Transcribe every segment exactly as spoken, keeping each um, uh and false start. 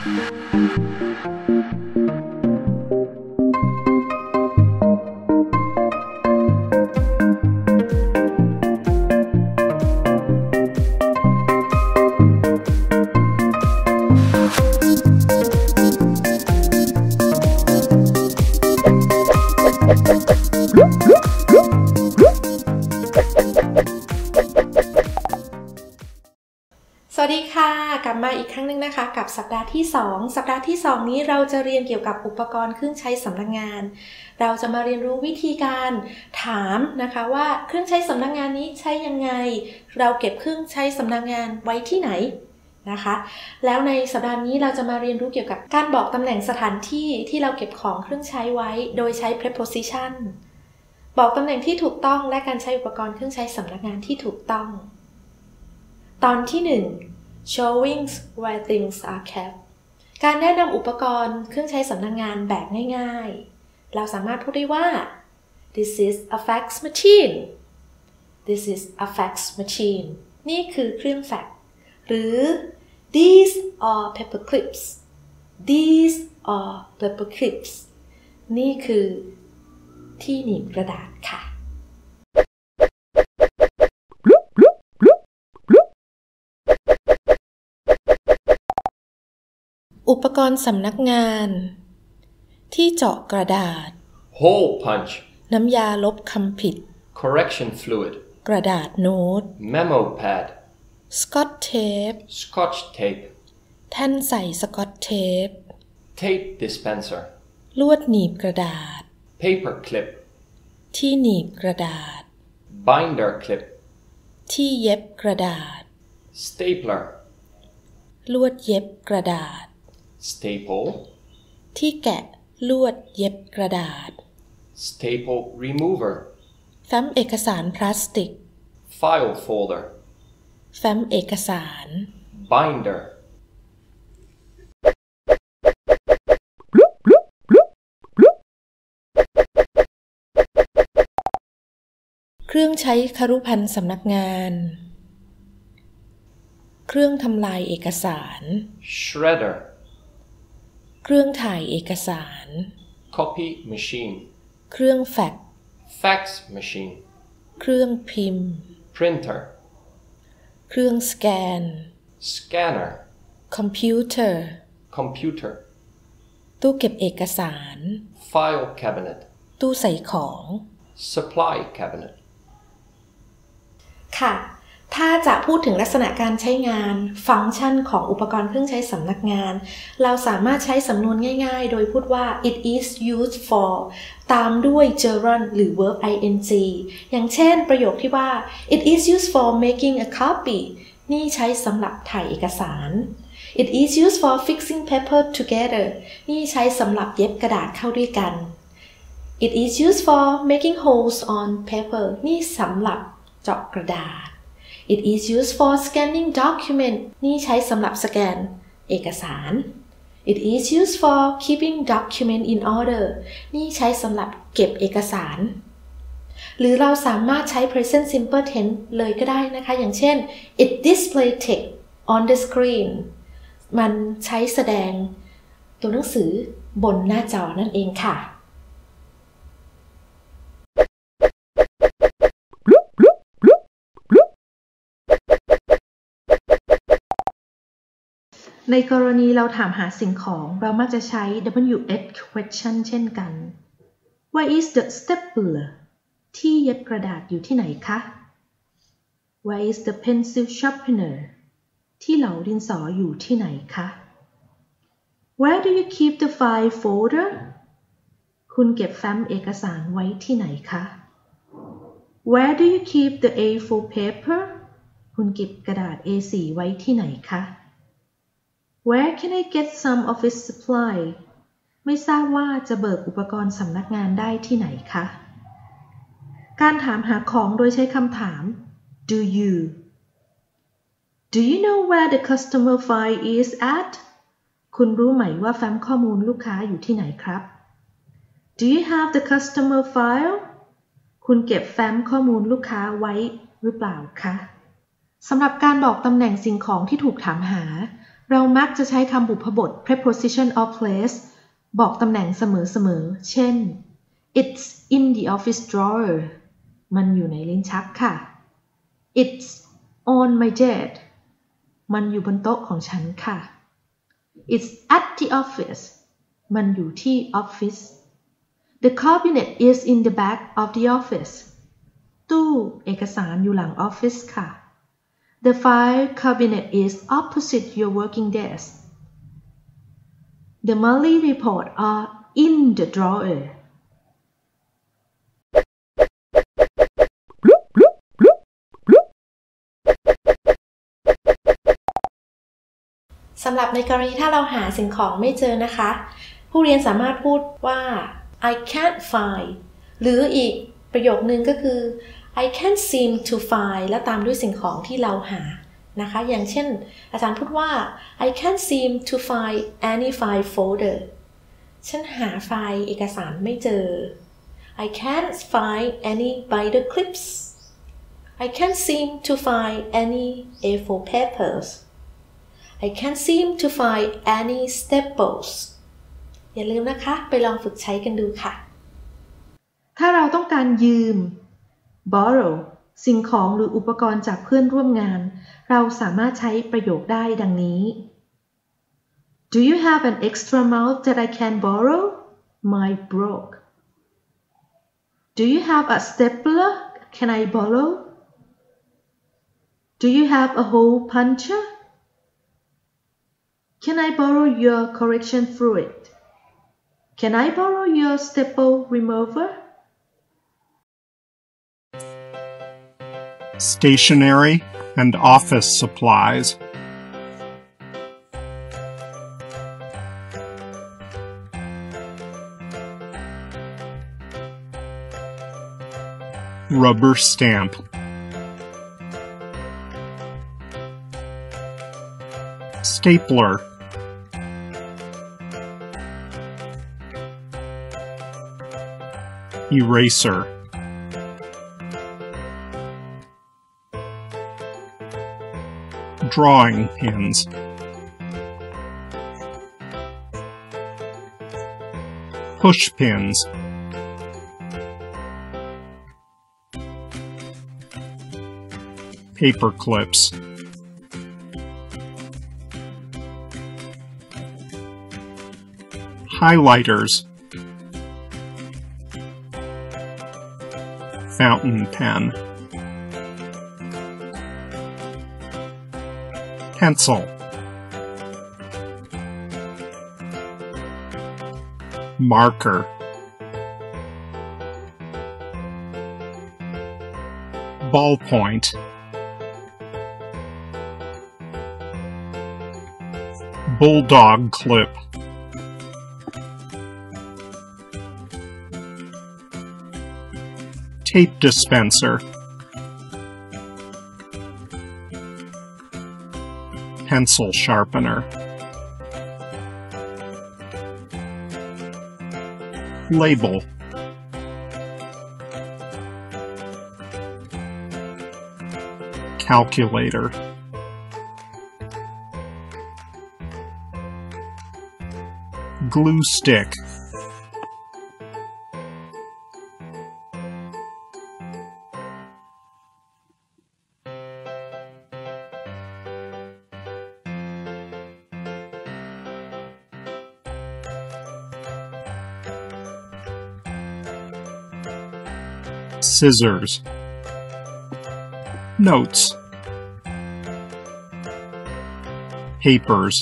สวัสดีค่ะกลับมาอีกครั้งหนึ่งนะคะกับสัปดาห์ที่สองสัปดาห์ที่สองนี้เราจะเรียนเกี่ยวกับอุปกรณ์เครื่องใช้สำนักงานเราจะมาเรียนรู้วิธีการถามนะคะว่าเครื่องใช้สำนักงานนี้ใช้ยังไงเราเก็บเครื่องใช้สำนักงานไว้ที่ไหนนะคะแล้วในสัปดาห์นี้เราจะมาเรียนรู้เกี่ยวกับการบอกตำแหน่งสถานที่ที่เราเก็บของเครื่องใช้ไว้โดยใช้ preposition บอกตำแหน่งที่ถูกต้องและการใช้อุปกรณ์เครื่องใช้สำนักงานที่ถูกต้องตอนที่หนึ่ง showing where things are kept การแนะนำอุปกรณ์เครื่องใช้สำนักงานแบบง่ายๆเราสามารถพูดได้ว่า this is a fax machine this is a fax machine นี่คือเครื่องแฟกซ์หรือ these are paper clips these are paper clips นี่คือที่หนีบกระดาษค่ะอุปกรณ์สำนักงานที่เจาะกระดาษ hole punch น้ำยาลบคำผิด correction fluid กระดาษโน้ต memo pad สกอตเทป scotch tape แท่นใส่สกอตเทป tape dispenser ลวดหนีบกระดาษ paper clip ที่หนีบกระดาษ binder clip ที่เย็บกระดาษ stapler ลวดเย็บกระดาษ staple ที่แกะลวดเย็บกระดาษ staple remover แฟ้มเอกสารพลาสติก file folder แฟ้มเอกสาร binder เครื่องใช้ครุภัณฑ์สำนักงานเครื่องทำลายเอกสาร shredder เครื่องถ่ายเอกสาร copy machine เครื่องแฟกซ์ fax machine เครื่องพิมพ์ printer เครื่องสแกน scanner คอมพิวเตอร์ computer ตู้เก็บเอกสาร file cabinet ตู้ใส่ของ supply cabinet ค่ะถ้าจะพูดถึงลักษณะการใช้งานฟังก์ชันของอุปกรณ์เครื่องใช้สำนักงานเราสามารถใช้สำนวนง่ายๆโดยพูดว่า it is used for ตามด้วย gerund หรือ verb ing อย่างเช่นประโยคที่ว่า it is used for making a copy นี่ใช้สำหรับถ่ายเอกสาร it is used for fixing paper together นี่ใช้สำหรับเย็บกระดาษเข้าด้วยกัน it is used for making holes on paper นี่สำหรับเจาะกระดาษIt is used for scanning document นี่ใช้สำหรับสแกนเอกสาร It is used for keeping document in order นี่ใช้สำหรับเก็บเอกสารหรือเราสามารถใช้ present simple tense เลยก็ได้นะคะอย่างเช่น It display text on the screen มันใช้แสดงตัวหนังสือบนหน้าจอนั่นเองค่ะในกรณีเราถามหาสิ่งของเรามักจะใช้ ดับเบิลยู เอช question เช่นกัน Where is the stapler ที่เย็บกระดาษอยู่ที่ไหนคะ Where is the pencil sharpener ที่เหลาดินสออยู่ที่ไหนคะ Where do you keep the file folder คุณเก็บแฟ้มเอกสารไว้ที่ไหนคะ Where do you keep the เอ โฟร์ paper คุณเก็บกระดาษ เอ โฟร์ ไว้ที่ไหนคะ Where can I get some office supply ไม่ทราบว่าจะเบิกอุปกรณ์สำนักงานได้ที่ไหนคะการถามหาของโดยใช้คำถาม Do you Do you know where the customer file is at คุณรู้ไหมว่าแฟ้มข้อมูลลูกค้าอยู่ที่ไหนครับ Do you have the customer file คุณเก็บแฟ้มข้อมูลลูกค้าไว้หรือเปล่าคะสำหรับการบอกตำแหน่งสิ่งของที่ถูกถามหาเรามักจะใช้คำบุพบท preposition of place บอกตำแหน่งเสมอๆเช่น It's in the office drawer มันอยู่ในลิ้นชักค่ะ It's on my desk มันอยู่บนโต๊ะของฉันค่ะ It's at the office มันอยู่ที่ออฟฟิศ The cabinet is in the back of the office ตู้เอกสารอยู่หลังออฟฟิศค่ะ The file cabinet is opposite your working desk. The monthly reports are in the drawer. สำหรับในกรณีถ้าเราหาสิ่งของไม่เจอนะคะผู้เรียนสามารถพูดว่า I can't find หรืออีกประโยคนึงก็คือ I can't seem to find แล้วตามด้วยสิ่งของที่เราหานะคะอย่างเช่นอาจารย์พูดว่า I can't seem to find any file folder ฉันหาไฟล์เอกสารไม่เจอ I can't find any binder clips I can't seem to find anyเอ โฟร์ papers I can't seem to find any staples อย่าลืมนะคะไปลองฝึกใช้กันดูค่ะถ้าเราต้องการยืม borrow สิ่งของหรืออุปกรณ์จากเพื่อนร่วมงานเราสามารถใช้ประโยคได้ดังนี้ Do you have an extra mouse that I can borrow? Mine broke. Do you have a stapler? Can I borrow? Do you have a hole puncher? Can I borrow your correction fluid? Can I borrow your staple remover? Stationery and office supplies. Rubber stamp. Stapler. Eraser. Drawing pins. Push pins. Paper clips. Highlighters. Fountain pen. Pencil. Marker. Ballpoint. Bulldog clip. Tape dispenser. Pencil sharpener. Label. Calculator. Glue stick. Scissors. Notes. Papers.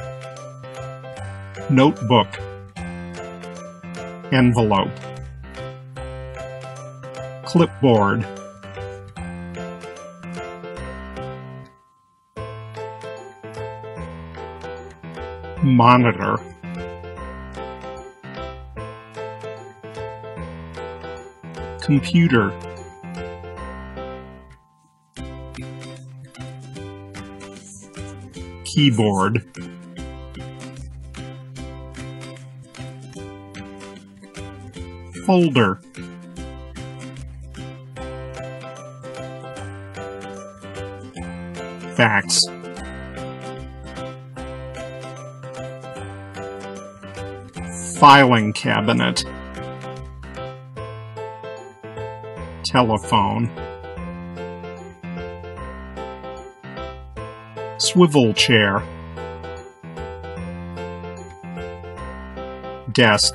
Notebook. Envelope. Clipboard. Monitor. Computer. Keyboard. Folder. Fax. filing cabinet, telephone, swivel chair, desk,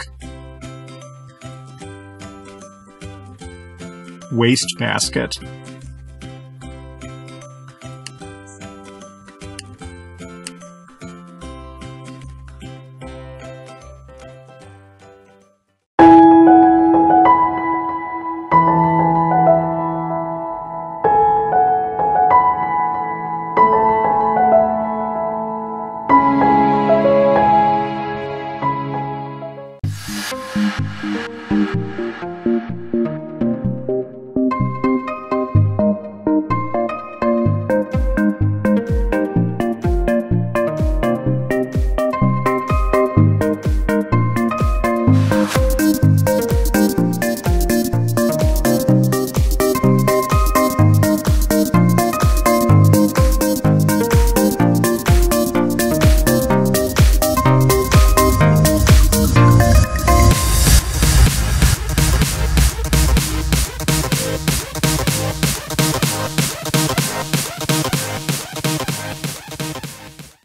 wastebasket, Thank you.